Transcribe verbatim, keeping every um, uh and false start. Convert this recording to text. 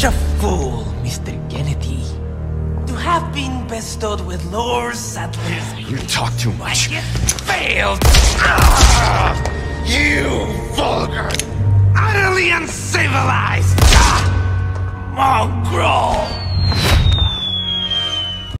a fool, Mister Kennedy. To have been bestowed with Lord Sadler's... You talk too much. Like it failed! Ah, you vulgar, utterly uncivilized ah, mongrel!